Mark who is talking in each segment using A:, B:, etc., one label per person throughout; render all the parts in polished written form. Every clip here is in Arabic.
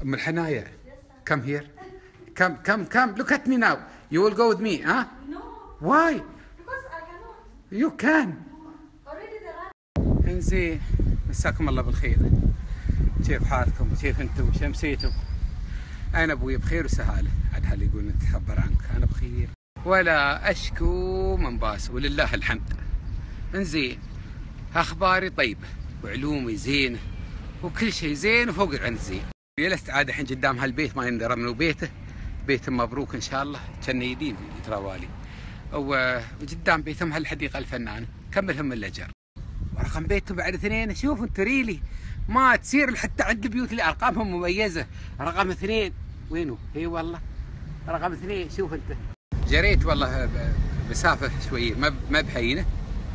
A: أم الحناية. Come here. Come. Look at me now. You will go with me, huh?
B: No.
A: Why?
B: Because I cannot.
A: You can.
B: Already there are.
A: انزين، مساكم الله بالخير. كيف حالكم؟ كيف انتم؟ شمسيتم؟ أنا أبوي بخير وسهالة. عاد هل يقول نتخبر عنك؟ أنا بخير ولا أشكو من باس ولله الحمد. انزين، أخباري طيبة وعلومي زينة وكل شيء زين وفوق العند زين. جلست عاد الحين قدام هالبيت ما يندرى منو بيته، بيت مبروك إن شاء الله، كان يدين يتراوالي، وقدام بيتهم هالحديقة الفنانة كملهم من الأجر. ورقم بيتهم بعد 2. شوف انت ريلي ما تصير حتى عند البيوت اللي ارقامهم مميزه. رقم 2 وينه؟ اي والله رقم 2. شوف انت، جريت والله مسافه شويه ما بحينه،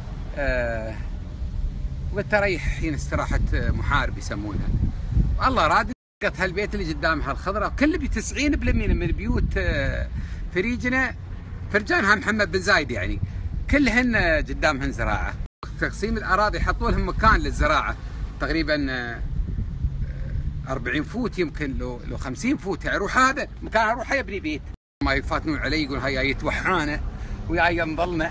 A: وقلت اريح حين استراحه محارب يسمونها. والله راد لقيت هالبيت اللي قدامها الخضراء كل بي 90% من بيوت في ريجنا فرجانها محمد بن زايد، يعني كلهن قدامهن زراعه. تقسيم الأراضي حطوا لهم مكان للزراعة تقريبا 40 فوت، يمكن لو 50 فوت. يعني روح هذا مكان اروح يبني بيت. ما يفاتنون علي يقول هاي يتوحانا وياي نظلنا.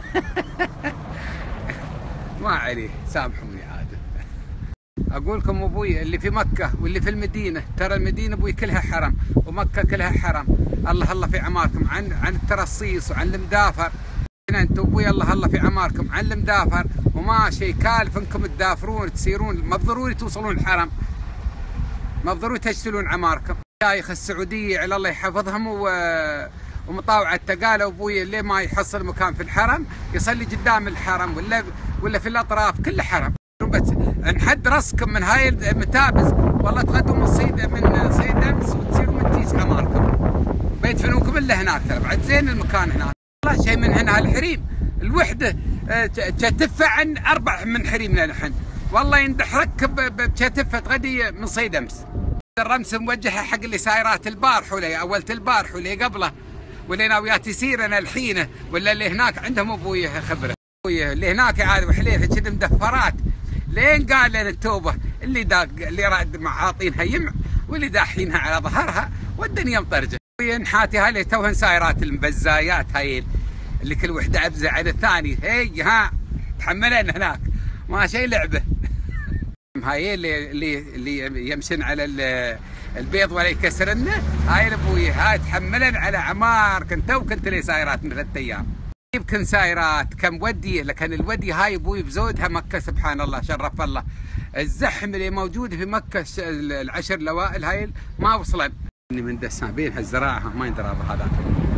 A: ما عليه، سامحوني عاد. اقول لكم ابوي اللي في مكة واللي في المدينة، ترى المدينة ابوي كلها حرم ومكة كلها حرم. الله في عماركم عن الترصيص وعن المدافر. انتم ابوي الله في عماركم عن المدافر، وما شيء كالف انكم تدافرون تسيرون، ما بضروري توصلون الحرم، ما بضروري تشتلون عماركم. شايخ السعوديه على الله يحفظهم ومطاوعه قالوا ابوي اللي ما يحصل مكان في الحرم يصلي قدام الحرم ولا في الاطراف كله حرم. بس نحد راسكم من هاي المتابس والله تغدوا من صيد امس وتصيرون من تيس عماركم، بيدفنوكم الا هناك. ترى بعد زين المكان هناك والله شيء من هنا. الحريم الوحده تدفع عن 4 من حريمنا نحن، والله يندح ركب بشتفه غدي من صيد امس. الرمس موجهه حق اللي سايرات البارح ولا اولت البارح ولا قبله ولا ناويات يصير انا الحين، ولا اللي هناك عندهم ابوي خبره. ابوي اللي هناك عاد وحليفه كذا مدفرات لين قال لنا التوبه اللي داق اللي راد معاطينها يمع واللي داحينها على ظهرها والدنيا مطرجه. نحاتي هاي توهن سايرات المبزايات هاي اللي كل وحده ابزه على الثاني. هي ها تحملن هناك ما شيء لعبه. هاي اللي يمشن على البيض ولا يكسرنه، هاي ابوي هاي تحملن على عمار. كنت لي سايرات من 3 ايام يمكن سايرات كم ودي، لكن الودي هاي ابوي بزودها مكه سبحان الله شرف الله. الزحم اللي موجود في مكه ال10 الاوائل هاي ما وصلن. اني من دسان بين هالزراعه ما يندرى بهذاك.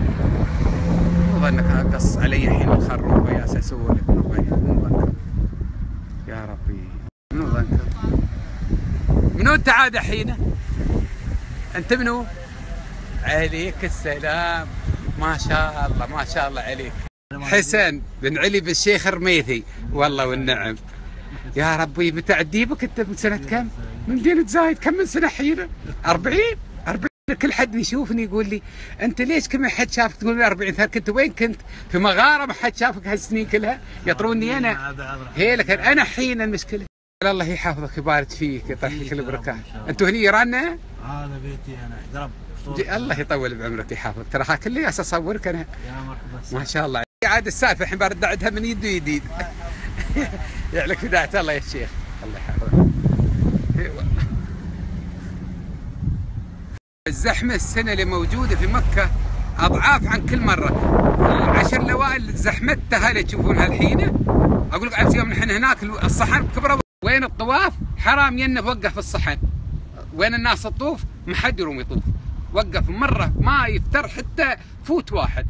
A: مو ظنك قص علي الحين الخروبه يا سسول. مو ظنك يا ربي، منو ظنك؟ منو انت عاد الحين؟ انت منو؟ عليك السلام، ما شاء الله ما شاء الله عليك. حسن بن علي بن الشيخ الرميثي والله والنعم. يا ربي متى عديبك انت؟ من سنه كم؟ من مدينه زايد كم من سنه حين؟ 40 كل حد يشوفني يقول لي انت ليش كل ما حد شافك تقول لي 40 سنه؟ كنت وين كنت؟ في مغاره ما حد شافك هالسنين كلها يطروني انا. هي لكن انا حين المشكله. الله يحفظك ويبارك فيك يطيح لك البركه. انتوا هني ايراننا؟
C: هذا بيتي انا درب.
A: الله يطول بعمرك ويحفظك. ترى ها كل ياس اصورك انا.
C: يا مرحبا.
A: ما شاء الله. عاد السالفه الحين برد عندها من يد ويديد. يعلك بدايه الله يا شيخ. الله يحفظك. الزحمة السنة اللي موجودة في مكة أضعاف عن كل مرة. ال10 الأوائل زحمتها اللي تشوفونها الحين. أقول لك أمس يوم نحن هناك الصحن كبره. وين الطواف؟ حرام ينه وقف الصحن. وين الناس تطوف؟ ما حد يروم يطوف. وقف مرة ما يفتر حتى فوت واحد.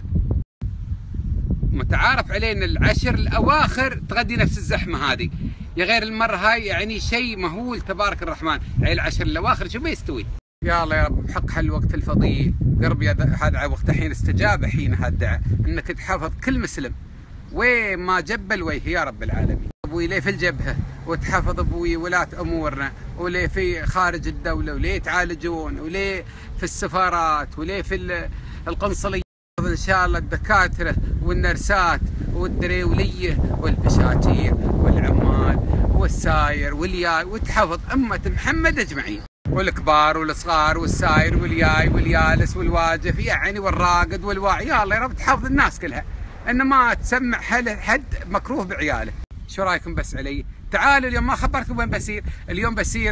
A: متعارف علينا ال10 الأواخر تغدي نفس الزحمة هذه. يا غير المرة هاي يعني شيء مهول تبارك الرحمن. يعني ال10 الأواخر شو بيستوي؟ يا الله يا رب بحق هالوقت الفضيل قرب هذا وقت حين استجاب حين هالدعاء انك تحفظ كل مسلم وين ما جب الوجه يا رب العالمين. ابوي ليه في الجبهه وتحفظ ابوي ولاة امورنا، وليه في خارج الدوله، وليه تعالجون، وليه في السفارات، وليه في القنصليه. ان شاء الله الدكاتره والنرسات والدريوليه والبشاتير والعمال والساير والياي وتحفظ امه محمد اجمعين. والكبار والصغار والساير والياي واليالس والواجف يعني والراقد والواعي، يا الله يا رب تحفظ الناس كلها ان ما تسمع حد مكروه بعياله. شو رايكم بس علي؟ تعالوا اليوم ما خبرتكم وين بسير، اليوم بسير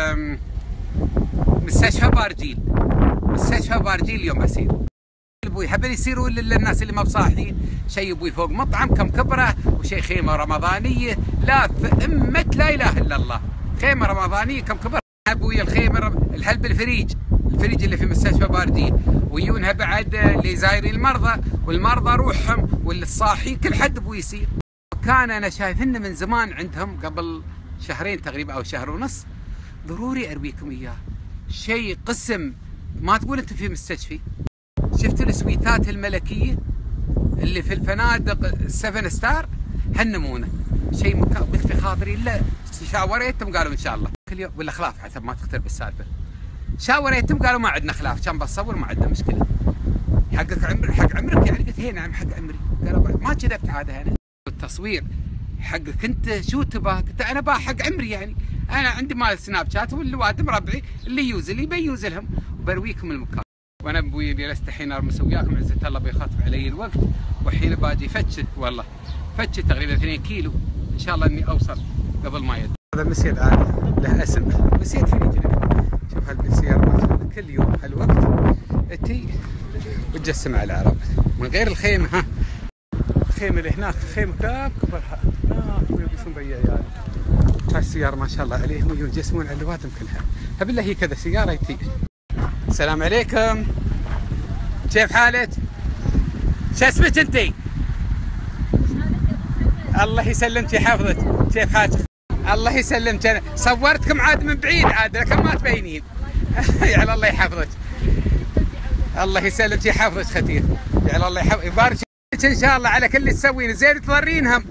A: مستشفى بارجيل، مستشفى بارجيل اليوم بسير. ابوي حبل يصيروا للناس اللي ما بصاحيين شيء ابوي فوق مطعم كم كبره وشيء خيمه رمضانيه، لا في امه لا اله الا الله، خيمه رمضانيه كم كبره ابوي. الخيمه الحلب الفريج اللي في مستشفى بارجيل، ويونها بعد اللي زايرين المرضى والمرضى روحهم واللي الصاحي كل حد ابوي يصير. كان انا شايفنا من زمان عندهم قبل شهرين تقريبا او شهر ونص، ضروري ارويكم اياه. شيء قسم ما تقول انت في مستشفى. شفت السويتات الملكيه اللي في الفنادق السفن ستار هالنمونه، شيء مكان. قلت في خاطري الا شاوريتهم قالوا ان شاء الله كل يوم ولا خلاف حسب ما تختار بالسالفه. شاوريتهم قالوا ما عندنا خلاف، كان بتصور ما عندنا مشكله. حقك عمر حق عمرك يعني؟ قلت هي نعم حق عمري. قالوا ما كذبت عاده انا. التصوير حقك انت شو تبغى؟ قلت انا با حق عمري يعني، انا عندي مال سناب شات والواد ربعي اللي يوز اللي بيوز لهم وبرويكم المكان. وانا ابوي جلست الحين ارمس وياكم عزة الله بيخاطب علي الوقت، والحين باجي فتشت والله فتشت تقريبا 2 كيلو ان شاء الله اني اوصل قبل ما يد. هذا المسير عادي له اسم مسير فريجنا. شوف هالمسير ما شاء الله كل يوم هالوقت تي وتجسم على العرب من غير الخيمه. ها الخيمه اللي هناك خيمه كبرها هناك ويلبسون بي عيال. هالسيارة ما شاء الله عليهم ويجسمون على الوادم كلها. بالله هي كذا سياره يتي. السلام عليكم، كيف حالك؟ شو اسمك انتي؟ الله يسلمك يحفظك، كيف حالك؟ الله يسلمك. انا صورتكم عاد من بعيد عاد لكن ما تبينين. يعني الله يحفظك. الله يسلمك يحفظك ختير. يعني الله يحفظك يبارك فيك ان شاء الله على كل اللي تسوينه، زين تضرينهم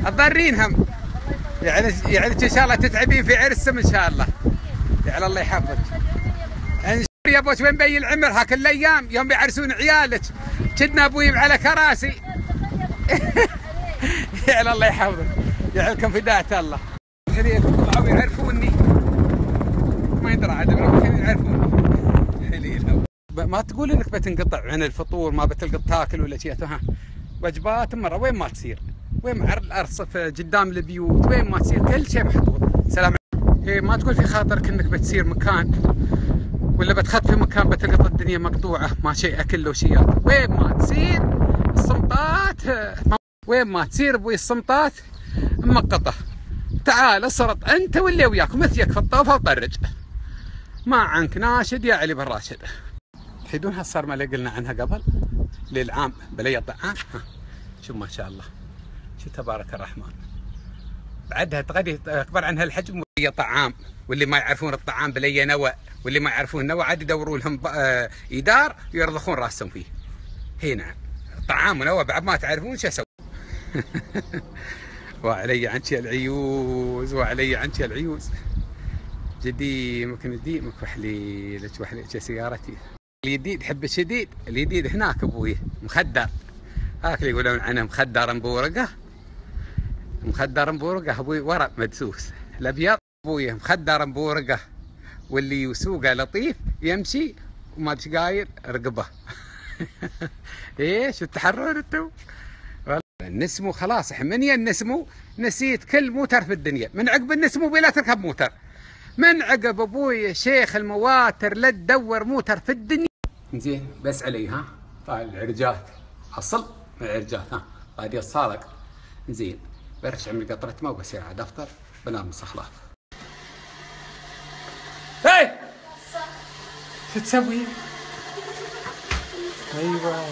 A: يعني ان شاء الله تتعبين في عرسهم ان شاء الله. يعني الله يحفظك. يا ابوش وين بي العمر هاك الايام يوم بيعرسون عيالك كدنا ابوي على كراسي. يعني الله يحفظك يعلكم في داعة الله. خليهم طلعوا يعرفوني ما يدرى عاد خليهم يعرفوني. حليلهم ما تقول انك بتنقطع عن الفطور ما بتلقى تاكل ولا شيء. ها وجبات مره وين ما تصير، وين الارصف قدام البيوت وين ما تصير كل شيء محطوط. سلام عليكم. ما تقول في خاطرك انك بتصير مكان ولا بتخط في مكان بتلقط الدنيا مقطوعه ما شيء اكل وشيات. وين ما تصير الصمطات، وين ما تصير ابوي الصمطات مقطه. تعال اصرط انت واللي وياك مثلك في الطوفه وطرج ما عنك ناشد يا علي بن راشد. تحيدون هالصرمه اللي قلنا عنها قبل للعام بلي طعام. شوف ما شاء الله شو تبارك الرحمن. بعدها تغدي اكبر عنها الحجم وهي طعام. واللي ما يعرفون الطعام بلي نوى، واللي ما يعرفون نوى عاد يدوروا لهم ايدار ويرضخون راسهم فيه. هي نعم طعام ونوى بعد ما تعرفون شو اسوي. وعلي عنك العيوز وعلي عنك العيوز. جديمك نديمك وحليلك وحليلك سيارتي. الجديد حب الشديد، الجديد هناك ابوي مخدر. هاك اللي يقولون عنه مخدر مبورقه. مخدر مبورقه ابوي ورق مدسوس. الابيض ابوي مخدر مبورقه، واللي يسوقه لطيف يمشي وما ادري قاير رقبه. ايش التحرر انتم؟ النسمو خلاص من ينسمو نسيت كل موتر في الدنيا. من عقب النسمو بلا تركب موتر. من عقب ابوي شيخ المواتر لا تدور موتر في الدنيا. زين بس علي ها طالع العرجات حصل العرجات ها هذه الصالق. زين برش عمري قطرة ما وبصير عاد افطر بنام مصخلاف. هاي شو تسوي؟ ايوه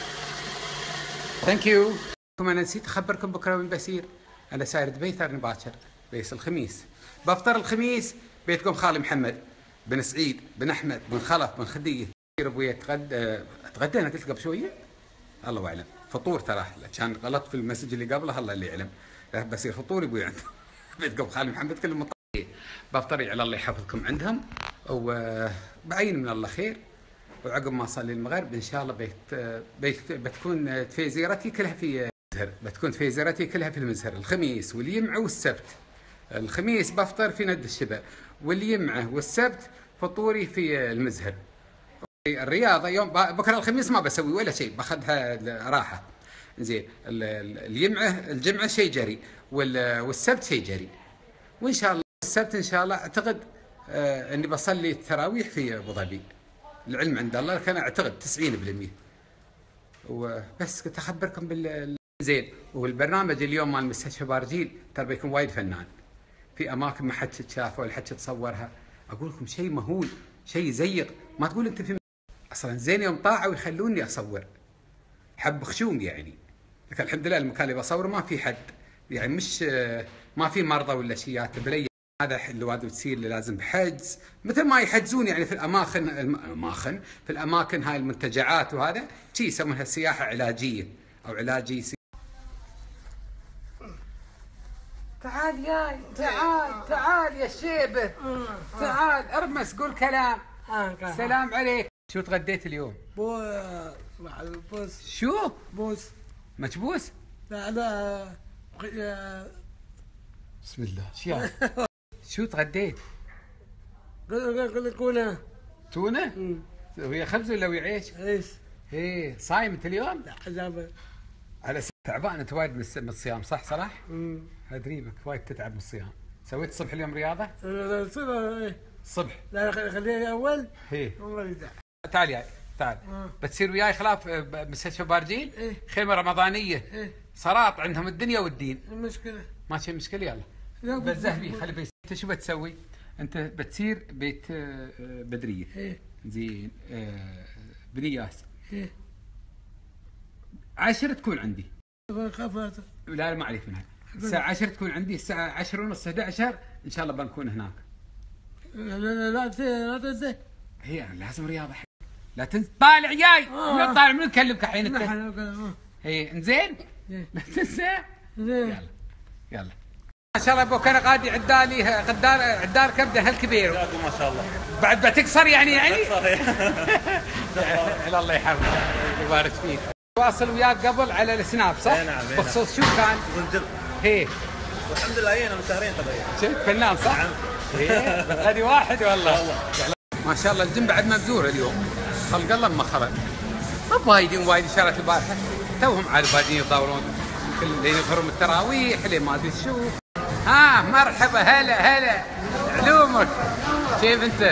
A: ثانك يو. انا نسيت اخبركم بكره وين بسير. انا ساير دبي ثاني باكر بيس الخميس. بفطر الخميس بيتكم خالي محمد بن سعيد بن احمد بن خلف بن خديه. ابوي تغدينا قلت قبل شويه الله اعلم. فطور ترى كان غلط في المسج اللي قبله الله اللي يعلم. بصير فطور ابوي عنده بيتكم خالي محمد كلهم مطير. بفطر على الله يحفظكم عندهم وبعين من الله خير. وعقب ما اصلي المغرب ان شاء الله بتكون تفيزيرتي كلها في المزهر. بتكون تفيزيرتي كلها في المزهر الخميس واليمعه والسبت. الخميس بفطر في ند الشبا واليمعه والسبت فطوري في المزهر. الرياضه يوم بكره الخميس ما بسوي ولا شيء، باخذها راحه. زين الجمعه شيء جري، والسبت شيء جري، وان شاء الله السبت ان شاء الله اعتقد اني بصلي التراويح في ابو ظبي. العلم عند الله، لكن اعتقد 90%. وبس كنت اخبركم زين. والبرنامج اليوم مال مستشفى بارجيل ترى بيكون وايد فنان، في اماكن ما حد شافها ولا حد تصورها. اقول لكم شيء مهول، شيء يزيق، ما تقول انت في اصلا. زين يوم طاعوا يخلوني اصور حب خشوم يعني، لكن الحمد لله المكان اللي بصوره ما في حد يعني، مش ما في مرضى ولا شيات بلي. هذا اللي واجب تصير، اللي لازم بحجز مثل ما يحجزون يعني في الاماكن في الاماكن هاي المنتجعات، وهذا شيء يسمونها سياحه علاجيه او علاجي. تعال ياي، تعال يا شيبه، تعال ارمس قول كلام. سلام عليك. شو تغديت اليوم؟
C: بوس.
A: شو؟
C: بوس.
A: مكبوس؟
C: لا
A: بسم الله. شو تغديت؟
C: كنا
A: تونه؟ ويا خبز ولا ويا عيش؟
C: عيش.
A: ايه صايم انت اليوم؟
C: لا عجبه.
A: على تعبان انت وايد من الصيام، صح صلاح؟ ادري بك وايد تتعب من الصيام. سويت الصبح اليوم رياضه؟ الصبح.
C: لا خليها اول.
A: ايه تعال ياي تعال. بتصير وياي خلاف مستشفى بارجيل؟ خيمه رمضانيه. صراط عندهم الدنيا والدين.
C: المشكله
A: ماشي مشكله. يلا بس ذهبي خلي بيس. انت شو بتسوي؟ انت بتصير بيت بدريه. زين بنياس. 10 تكون عندي. لا ما عليك منها. الساعة 10 تكون عندي، الساعة 10 ونص 11 ان شاء الله بنكون هناك.
C: لا تنسى.
A: هي لازم رياضة. لا تنسى. طالع جاي. لا طالع من نكلمك الحين انت. اي انزين؟ لا تنسى. يلا ما شاء الله ابوك انا قاعد عدالي عدال كبده هالكبير.
D: ما شاء الله.
A: بعد بتكسر يعني الله يحفظك ويبارك فيك. تواصل وياك قبل على السناب صح؟
D: اي نعم.
A: بخصوص شو كان؟
D: زنجر.
A: هي
D: والحمد لله هينا مشهرين طبيعي.
A: شفت فنان صح؟
D: نعم.
A: ايه غادي واحد والله. ما شاء الله الجيم بعد مبزور اليوم، خلق الله مخرج. ما وايد شرت البارحه، توهم عاد بادين يدورون لين يظهرون التراويح لين ما ادري شو. ها مرحبا هلا علومك كيف انت؟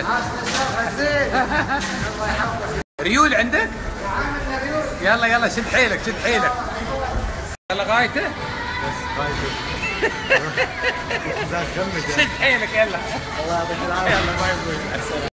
A: ريول عندك؟ يلا شد حيلك يلا غايته؟
C: بس غايته.
A: شد حيلك يلا.
C: الله يعطيك العافيه.
A: يلا باي.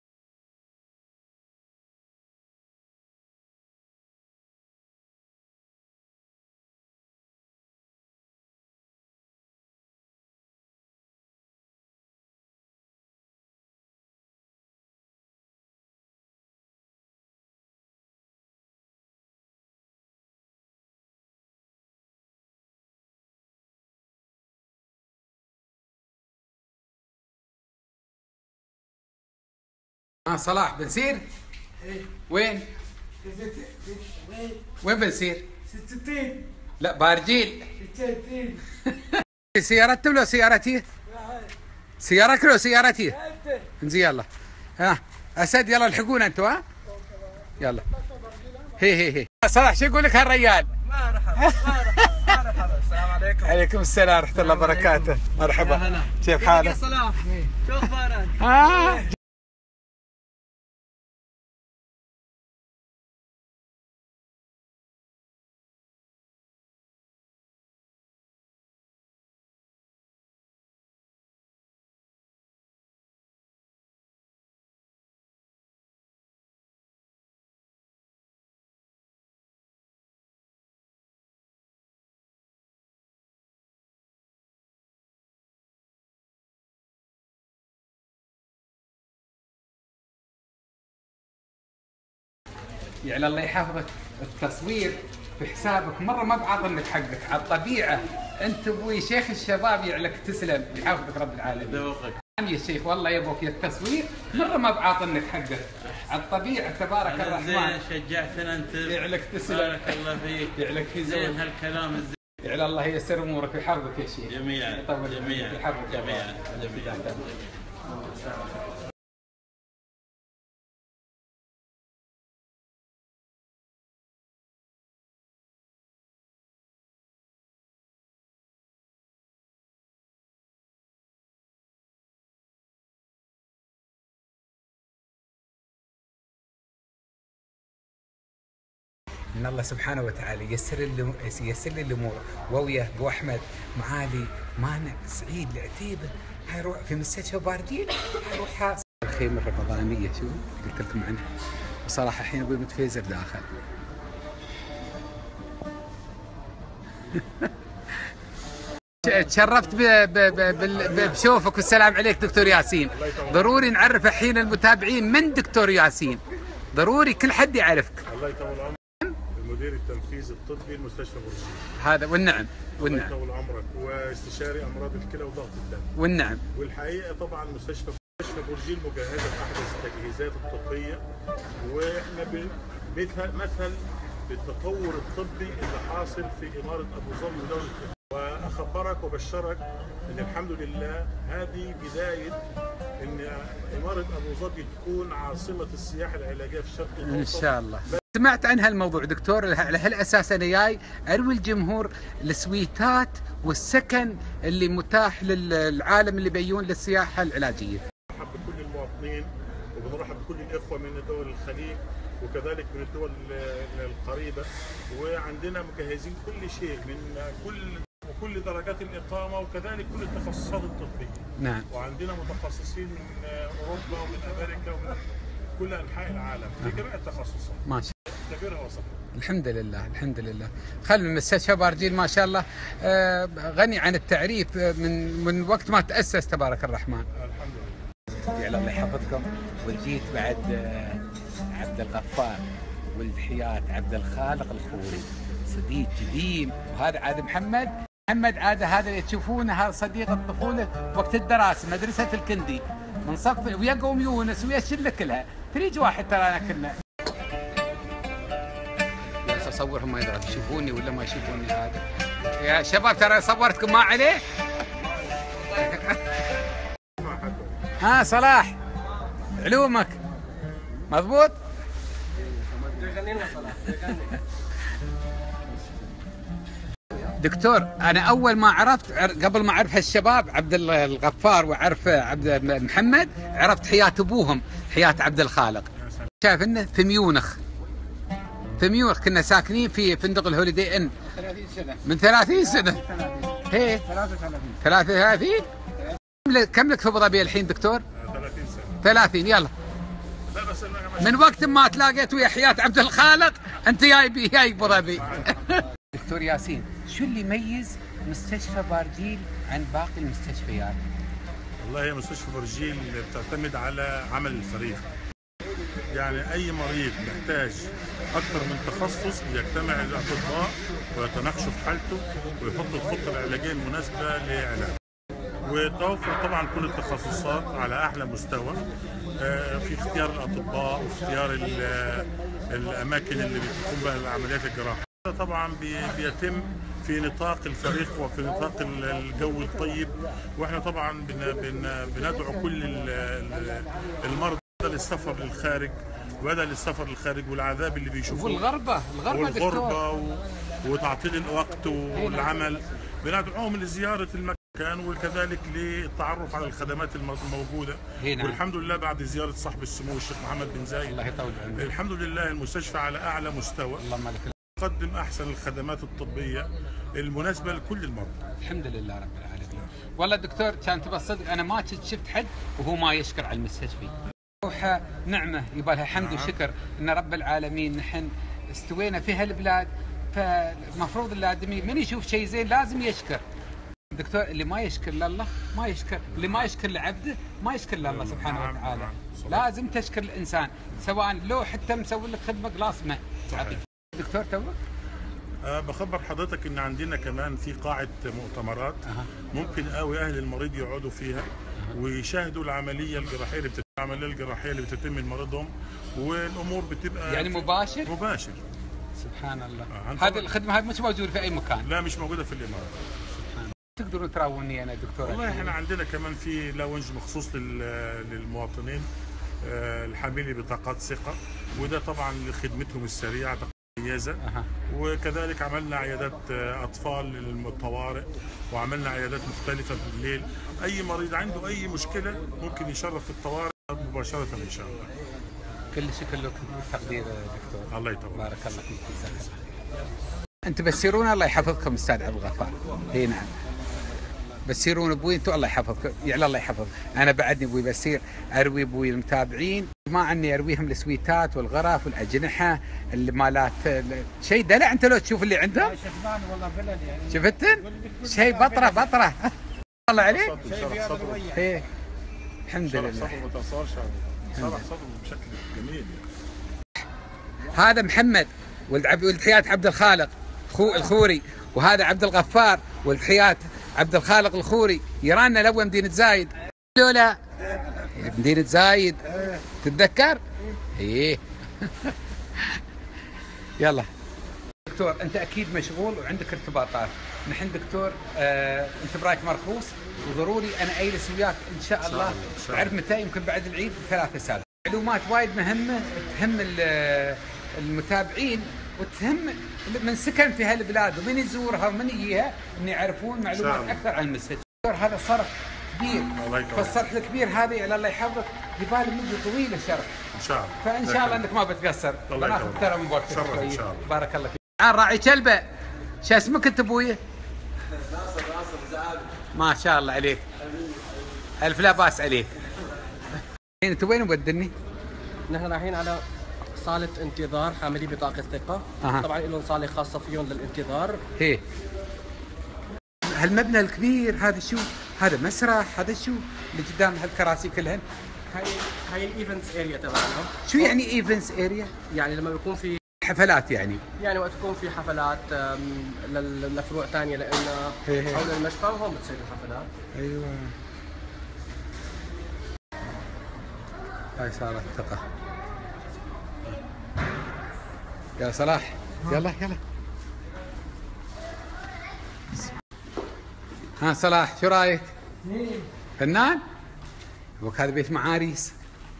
A: صلاح بنسير؟ وين بنسير؟
C: 60.
A: لا بارجيل.
C: 60.
A: سيارته ولا سيارتي؟ سيارتك ولا سيارتي؟ انزين يلا. ها اسد يلا الحقونا انتوا. ها يلا. هي صلاح شو يقول لك هالريال؟
D: مرحبا. السلام عليكم.
A: عليكم السلام ورحمه الله وبركاته. مرحبا كيف حالك؟
D: صلاح شو اخبارك؟
A: ها يعني الله يحفظك. التصوير في حسابك مره ما بعاطنك حقك على الطبيعه. انت ابوي شيخ الشباب يعلك تسلم يحفظك رب العالمين.
D: يوفقك.
A: يا شيخ والله يا ابوك يا التصوير مره ما بعاطنك حقك على الطبيعه تبارك الرحمن.
D: شجعتنا انت.
A: يعلك تسلم.
D: بارك الله فيك.
A: يعلك في
D: زين هالكلام الزين.
A: يعلى الله ييسر امورك ويحفظك يا شيخ.
D: جميعا.
A: يحفظك
D: جميعا.
A: يحفظك. ان الله سبحانه وتعالى ييسر لي الامور، وياه ابو احمد معالي مانع سعيد العتيبه حيروح في مستشفى باردين، حيروح الخيمه الرمضانيه. شو قلت لكم عنها؟ بصراحه الحين ابوي متفيزر داخل. تشرفت بشوفك والسلام عليك دكتور ياسين. ضروري نعرف الحين المتابعين من دكتور ياسين، ضروري كل حد يعرفك.
E: الله يطول عمرك. المدير التنفيذي الطبي لمستشفى برجيل.
A: هذا والنعم
E: الله يطول عمرك، واستشاري امراض الكلى وضغط الدم.
A: والنعم.
E: والحقيقه طبعا مستشفى برجيل مجهزه باحدث التجهيزات الطبيه، واحنا مثل بالتطور الطبي اللي حاصل في اماره ابو ظبي ودوله الامارات. واخبرك وبشرك ان الحمد لله هذه بدايه ان اماره ابو ظبي تكون عاصمه السياحه العلاجيه في الشرق الاوسط
A: ان شاء الله. سمعت عن هالموضوع دكتور، على هالاساس انا جاي اروي الجمهور السويتات والسكن اللي متاح للعالم اللي بيجون للسياحه العلاجيه.
E: نرحب بكل المواطنين وبنرحب بكل الاخوه من دول الخليج وكذلك من الدول القريبه، وعندنا مجهزين كل شيء من كل درجات الإقامة وكذلك كل التخصصات الطبية.
A: نعم.
E: وعندنا متخصصين من أوروبا ومن أمريكا ومن كل أنحاء العالم في جميع التخصصات.
A: ما شاء
E: الله. كبيرها وصغيرها.
A: الحمد لله الحمد لله. خل مستشفى باردين ما شاء الله غني عن التعريف من وقت ما تأسس تبارك الرحمن.
E: الحمد لله.
A: يا الله يحفظكم. وجيت بعد عبد الغفار ولد حياة عبد الخالق الخوري، صديق قديم. وهذا عاد محمد عاد هذا اللي تشوفونه هذا صديق الطفوله وقت الدراسه مدرسه الكندي من صف، ويا قوم يونس ويا الشله كلها. تريج واحد ترانا كلنا. بس اصورهم ما يدري يشوفوني ولا ما يشوفوني. هذا يا شباب ترى صورتكم ما عليه. ها صلاح علومك مضبوط؟ دكتور انا اول ما عرفت قبل ما اعرف هالشباب عبد الغفار واعرف عبد محمد، عرفت حياه ابوهم حياه عبد الخالق. شايف انه في ميونخ كنا ساكنين في فندق الهوليدي ان
C: 30 سنه
A: من 30 سنه. هي 33 كم لك في ابو ظبي الحين دكتور؟
E: 30 سنه.
A: 30 يلا.
E: لا بس
A: من وقت ما تلاقيت ويا حياه عبد الخالق انت جاي ابو ظبي. دكتور ياسين، شو اللي يميز مستشفى بارديل عن باقي المستشفيات؟
E: والله هي مستشفى برجيل بتعتمد على عمل الفريق. يعني اي مريض محتاج اكثر من تخصص يجتمع الاطباء ويتناقشوا في حالته ويحطوا الخطه العلاجيه المناسبه لعلاجه. وتوفر طبعا كل التخصصات على اعلى مستوى في اختيار الاطباء واختيار الاماكن اللي بتقوم بها العمليات الجراحيه. طبعا بيتم في نطاق الفريق وفي نطاق الجو الطيب، واحنا طبعا بندعو كل المرضى للسفر للخارج، وبدل السفر للخارج والعذاب اللي بيشوفوه والغربه وتعطيل الوقت والعمل، بندعوهم لزياره المكان وكذلك للتعرف على الخدمات الموجوده. والحمد لله بعد زياره صاحب السمو الشيخ محمد بن زايد
A: الله يطول عمرك،
E: الحمد لله المستشفى على اعلى مستوى.
A: اللهم لك
E: تقدم احسن الخدمات الطبيه المناسبه لكل المرضى.
A: الحمد لله رب العالمين. والله دكتور كان تبى الصدق انا ما شفت حد وهو ما يشكر على المستشفى. روحه نعمه يبالها لها حمد وشكر ان رب العالمين نحن استوينا في هالبلاد، فالمفروض الادمي من يشوف شيء زين لازم يشكر. دكتور اللي ما يشكر لله ما يشكر، اللي ما يشكر لعبده ما يشكر لله سبحانه وتعالى. لازم تشكر الانسان سواء لو حتى مسوي لك خدمه قلاصمه. دكتور توك
E: بخبر حضرتك ان عندنا كمان في قاعه مؤتمرات ممكن قوي اهل المريض يقعدوا فيها ويشاهدوا العمليه الجراحيه اللي بتتم لمريضهم، والامور بتبقى
A: يعني مباشر.
E: سبحان الله.
A: هذه الخدمه هذه مش موجوده في اي مكان.
E: لا مش موجوده في الامارات.
A: تقدرون تراوني انا دكتور؟
E: والله احنا عندنا كمان في لاونج مخصوص للمواطنين الحاملين بطاقات ثقه، وده طبعا لخدمتهم السريعه مميزه. وكذلك عملنا عيادات اطفال للطوارئ، وعملنا عيادات مختلفه بالليل. اي مريض عنده اي مشكله ممكن يشرف في الطوارئ مباشره ان شاء الله.
A: كل شكر لك تقدير دكتور.
E: الله يطول.
A: بارك الله فيك. جزاك الله. انتم بسيرون الله يحفظكم استاذ عبد الغفار. اي نعم. بسيرون ابوي انتم الله يحفظكم، يعني الله يحفظ. انا بعدني ابوي بسير اروي ابوي المتابعين، ما عني ارويهم السويتات والغرف والاجنحه اللي مالات شيء دلع. انت لو تشوف اللي عندهم
C: شفمان والله بلد يعني.
A: شفتن شيء بطره الله عليك.
E: شرح صدره.
A: ايه الحمد
E: شرح
A: لله.
E: صدره ما تنصاش شرح صدره بشكل جميل يعني.
A: هذا محمد ولد حياة عبد الخالق الخوري، وهذا عبد الغفار ولد حياة عبد الخالق الخوري. يرانا الاول مدينة زايد لولا مدينة زايد تتذكر؟ ايه يلا دكتور انت اكيد مشغول وعندك ارتباطات. نحن دكتور انت برايك مرخوص وضروري انا اجلس وياك ان شاء الله. تعرف متى؟ يمكن بعد العيد ب3 ساعات. معلومات وايد مهمه تهم المتابعين وتهم من سكن في هالبلاد ومن يزورها ومن يجيها ان يعرفون معلومات اكثر عن المسجد. هذا صرف كبير، فالصرف الكبير هذه على الله يحفظك يبالي مده طويله شرح
E: ان شاء الله.
A: فان شاء الله انك ما بتقصر.
E: الله
A: ناخذ
E: يكرمك.
A: ترى من وقتك
E: شرف ان
A: طيب.
E: شاء الله.
A: بارك الله فيك. راعي كلبه شو اسمك انت ابوي؟
C: ناصر زعابي.
A: ما شاء الله عليك. الف لا باس عليك. انت وين مودني؟
F: نحن رايحين على صالة انتظار حاملي بطاقة ثقة.
A: أها.
F: طبعا لهم صالة خاصة فيهم للانتظار.
A: هي هالمبنى الكبير هذا شو؟ هذا مسرح؟ هذا شو اللي قدام هالكراسي كلهن؟
F: هاي الايفنتس اريا تبعنا.
A: شو يعني ايفنتس اريا؟
F: يعني لما بيكون في
A: حفلات يعني.
F: يعني وقت يكون في حفلات لفروع ثانية لنا
A: هي.
F: حول المشفى وهون بتصير الحفلات.
A: ايوه هاي صارت ثقة. يا صلاح يلا يلا. ها صلاح شو رايك؟ فنان؟ ابوك هذا بيت معاريس.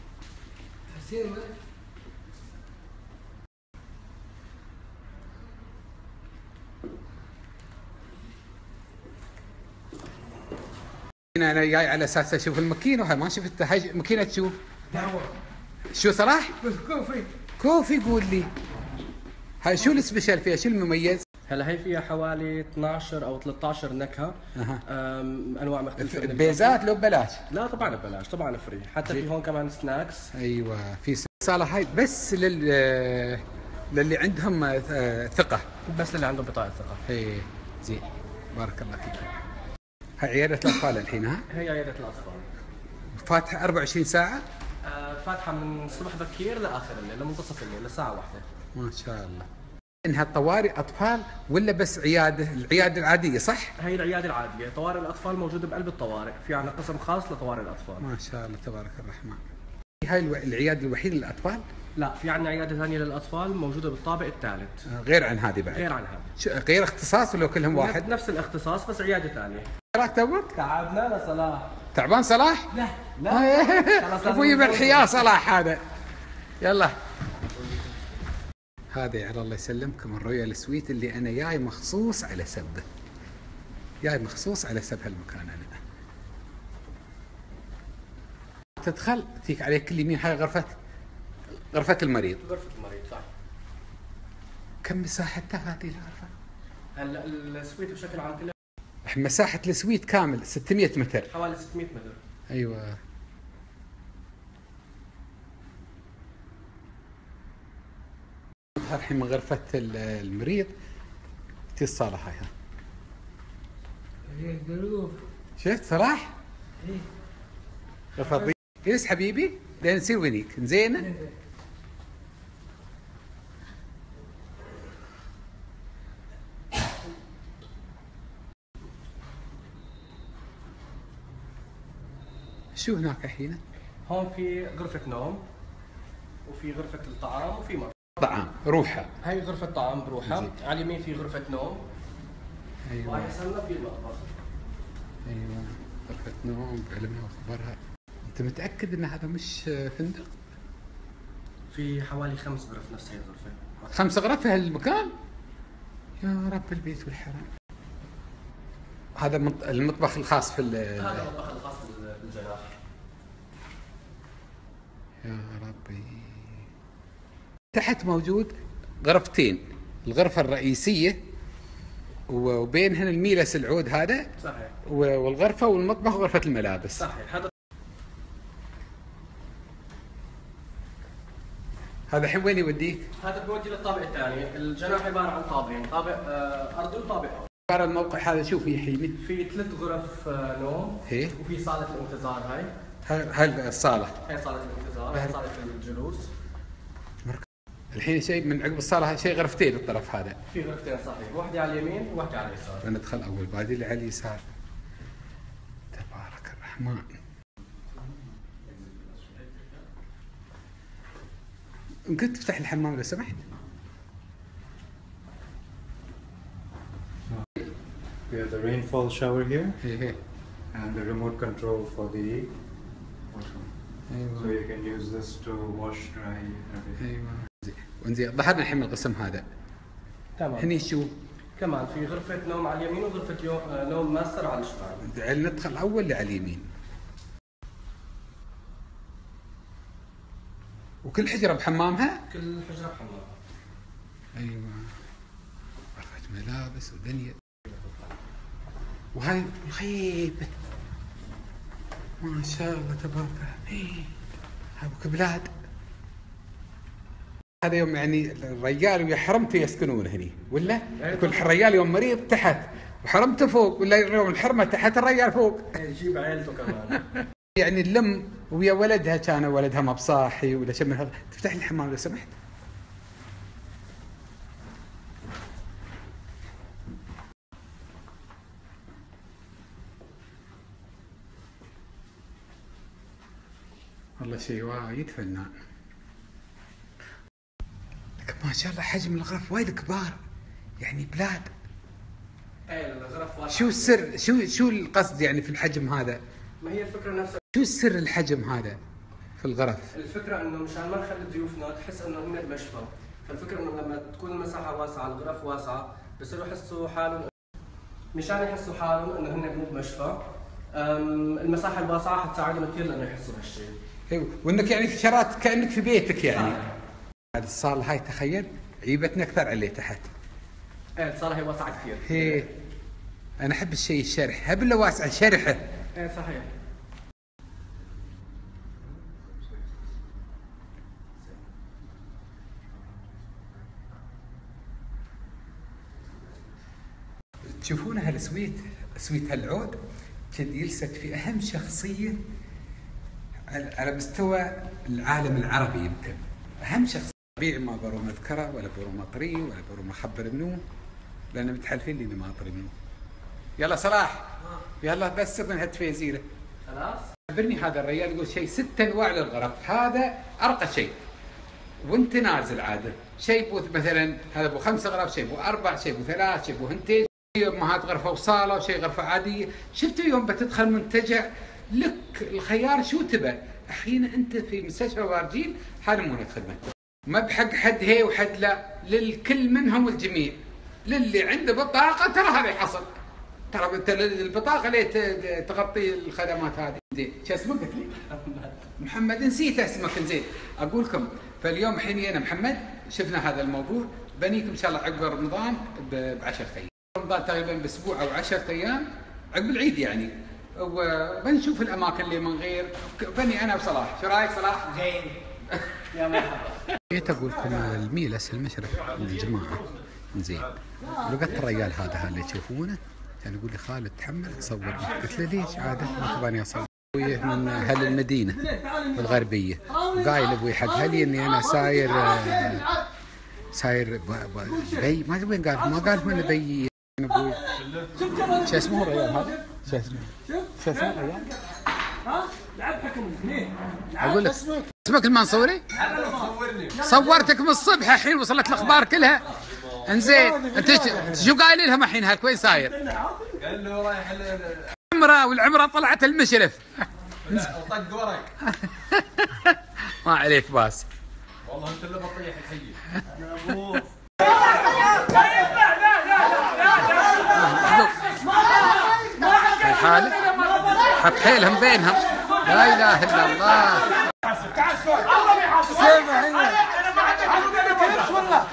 A: انا جاي على اساس اشوف الماكينه وهاي ما شفتها. هاي ماكينه شو؟ شو صلاح؟ كوفي قول لي. هاي شو السبيشال فيها؟ شو المميز؟
F: هلا هي فيها حوالي 12 او 13 نكهة. انواع مختلفة من
A: بيزات لو ببلاش؟
F: لا طبعا ببلاش، طبعا فري. حتى في هون كمان سناكس.
A: ايوه في صالة هاي بس للي عندهم ثقة.
F: بس اللي عندهم بطاقة ثقة.
A: اي زين بارك الله فيك. هاي عيادة الأطفال الحين ها؟
F: هي عيادة الأطفال.
A: فاتحة 24 ساعة؟
F: فاتحة من الصبح بكير لآخر الليل لمنتصف الليل لساعة واحدة.
A: ما شاء الله. انها طوارئ اطفال ولا بس العياده العاديه صح؟
F: هي العيادة العادية، طوارئ الأطفال موجودة بقلب الطوارئ، في عنا قسم خاص لطوارئ الأطفال.
A: ما شاء الله تبارك الرحمن. هاي العياده الوحيده للاطفال؟
F: لا في عنا عيادة ثانية للأطفال موجودة بالطابق الثالث.
A: غير عن هذه بعد؟
F: غير عن هذا.
A: غير اختصاص ولا كلهم واحد؟
F: نفس الاختصاص بس عيادة ثانية.
A: راك توك؟
F: تعبنا يا صلاح.
A: تعبان صلاح؟
F: لا خلاص
A: ابوي بالحياه صلاح هذا. يلا هذا على الله يسلمكم الرويال سويت اللي انا جاي مخصوص على سبه. جاي مخصوص على سب هالمكان انا. تدخل تيك عليك كل يمين. هاي غرفة المريض.
F: غرفة المريض صح.
A: كم مساحتها هذه الغرفة؟
F: هلا السويت بشكل عام كله
A: مساحة السويت كامل 600 متر.
F: حوالي 600 متر.
A: ايوه الحين من غرفة المريض تي الصالة هاي. شفت صلاح؟ غرفة ضيق. جلس حبيبي لين نصير وينيك زين. شو هناك الحين؟
F: هون في غرفة نوم وفي غرفة الطعام وفي مطبخ.
A: طعام روحها.
F: هاي غرفة طعام بروحها، على اليمين في غرفة نوم.
A: ايوه
F: وعلى يسارنا في المطبخ.
A: ايوه غرفة نوم بعلمها وخبرها. انت متأكد ان هذا مش فندق؟
F: في حوالي 5 غرف نفس هي الغرفة.
A: 5 غرف في هالمكان؟ يا رب البيت والحرام. هذا المطبخ الخاص في
F: هذا المطبخ الخاص بالجناح.
A: يا ربي تحت موجود غرفتين، الغرفة الرئيسية وبينهن الميلس العود هذا
F: صحيح.
A: والغرفة والمطبخ وغرفة الملابس.
F: صحيح.
A: هذا الحين وين يوديك؟
F: هذا بيودي للطابق الثاني. الجناح عباره عن طابقين، طابق ارضي وطابق ارضي.
A: صار الموقع هذا شو فيه حيني؟
F: في 3 غرف نوم.
A: هي.
F: وفي صاله الانتظار.
A: هاي الصالة.
F: هاي صاله الانتظار، هاي صاله الجلوس.
A: الحين شيء من عقب الصالة شيء غرفتين الطرف هذا.
F: في غرفتين صحيح، واحدة على اليمين وواحدة على اليسار.
A: ندخل أول بعدين اللي على اليسار. تبارك الرحمن. ممكن تفتح الحمام لو سمحت؟
G: We have the rainfall shower here
A: هي.
G: and the remote control for the washroom. So you can use this to wash, dry, everything.
A: ايوه. وانزين ظهرنا الحين من القسم هذا.
F: تمام.
A: هني شو؟
F: كمان في غرفة نوم على اليمين وغرفة نوم ماستر على الشمال.
A: ندخل أول اللي على اليمين. وكل حجرة بحمامها؟
F: كل حجرة بحمامها.
A: ايوه. غرفة ملابس ودنيا. وهاي الخيبة. ما شاء الله تبارك الله. هاك بلاد. هذا يوم يعني الرجال ويا حرمته يسكنون هني ولا؟ يكون الرجال يوم مريض تحت وحرمته فوق، ولا يوم الحرمة تحت الرجال فوق.
F: يجيب عيلته كمان.
A: يعني اللم ويا ولدها كان ولدها ما بصاحي ولا شيء من هذا. تفتح لي الحمام لو سمحت. والله شيء وايد فنان. لكن ما شاء الله حجم الغرف وايد كبار، يعني بلاد.
F: ايه الغرف واسعة.
A: شو السر؟ شو القصد يعني في الحجم هذا؟
F: ما هي الفكرة نفسها.
A: شو السر الحجم هذا في الغرف؟
F: الفكرة انه مشان ما نخلي ضيوفنا تحس انه هن بمشفى، فالفكرة انه لما تكون المساحة واسعة، الغرف واسعة، بصيروا يحسوا حالهم، مشان يحسوا حالهم انه هن مو بمشفى. المساحة الواسعة حتساعدهم كثير لانه يحسوا هالشيء.
A: ايوه، وانك يعني شرات كانك في بيتك يعني. هذه الصالة هاي تخيل عيبتنا اكثر عليه تحت.
F: ايه الصالة هي واسعة كثير.
A: هي انا احب الشيء الشرح، هبله واسعة شرحه.
F: ايه صحيح.
A: تشوفون هالسويت، سويت هالعود كد يلصق في اهم شخصيه على مستوى العالم العربي، يمكن اهم شخصيه. طبيعي ما برو مذكره ولا برو مطري ولا برو مخبر منو، لان متحلفين لي اني ما اطري منو. يلا صلاح يلا بس من هالتفيزيره
F: خلاص.
A: خبرني هذا الرجال يقول شيء 6 انواع للغرف، هذا ارقى شيء وانت نازل عاده. شيء بو مثلا هذا بو 5 غرف، شيء بو 4، شيء بو 3، شيء بو 2، امهات غرفه وصاله وشيء غرفه عاديه. شفت يوم بتدخل منتجع لك الخيار شو تبى. الحين انت في مستشفى وارجين هذا مو خدمه، ما بحق حد هي وحد لا، للكل منهم والجميع. للي عنده بطاقه ترى هذا يحصل، ترى انت البطاقه ليه تغطي الخدمات هذه. زين شو اسمك قلت لي؟ محمد. نسيت اسمك. زين اقول لكم فاليوم حين انا محمد شفنا هذا الموضوع، بنيكم ان شاء الله عقب رمضان ب10 ايام. رمضان تقريبا باسبوع او 10 ايام عقب العيد يعني، وبنشوف الاماكن اللي من غير بني انا وصلاح. شو رايك صلاح؟
F: زين. يا مرحبا.
A: جيت اقول لكم الميلس المشرف الجماعه. زين لقيت الرجال هذا اللي تشوفونه كان يقول لي خالد تحمل تصور. قلت له ليش؟ عاده ما تباني اصور من اهل المدينه الغربيه، وقايل ابوي حق اهلي اني انا ساير بي. ما ادري وين قال، ما قال من بي ابوي. شو اسمه الرجال هذا؟ شو اسمه الرجال؟
C: لعب حكم الاثنين.
A: اقول لك اسمك المنصوري؟ صورتك من الصبح الحين وصلت الاخبار كلها. انزين انت شو قايل لهم الحين هاك وين صاير؟
C: قال له رايح
A: العمره، والعمره طلعت المشرف.
C: طق ورق.
A: ما عليك باس.
C: والله انت اللي بطيح الحي يا ابو.
A: الحالة حط حيلهم بينهم. لا اله الا الله.
C: تعال شوي الله ما يحاسب. انا ما عندي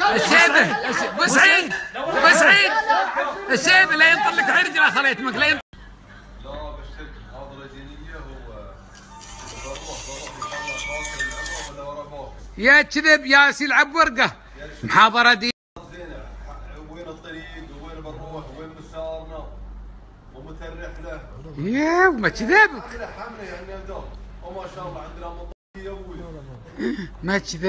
A: الشيبه ابو سعيد ابو سعيد الشيبه لا ينطر لك عرج ما خليت منك لا ينطر.
C: لا بالشكل محاضرة دينية هو بروح باكر العمرة ولا ورا باكر.
A: يا كذب يا يلعب ورقه محاضره دي.
C: زينة وين الطريق وين بنروح وين مسارنا ومتى الرحلة.
A: يا وما كذب
C: حملة يعني يا دار وما شاء الله عندنا منطقة يا ابوي.
A: ما كذب.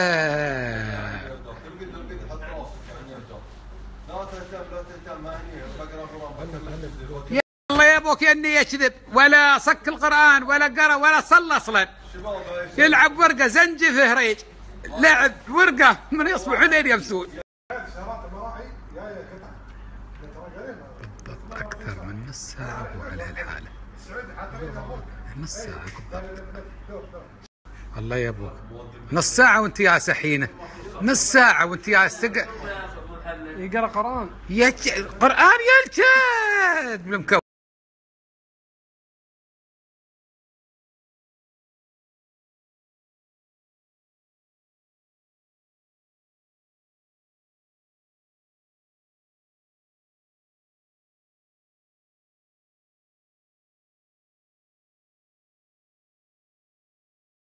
C: تلقيت حط راسك يعني يا دار. لا تهتم ما هني بقرا قرآن.
A: الله يا ابوك يا اني يكذب ولا صك القران ولا قرا ولا صلى اصلا. يلعب ورقه زنجفه ريج لعب ورقه من يصبحون لين يمسون. اكثر من نص ساعه هو على هالحاله. نص ساعه بالضبط. الله يا ابوك نص ساعه وانت يا سحينه. نص ساعه وانت يا
F: يقرا قران
A: قران يا الكاد بالمكون.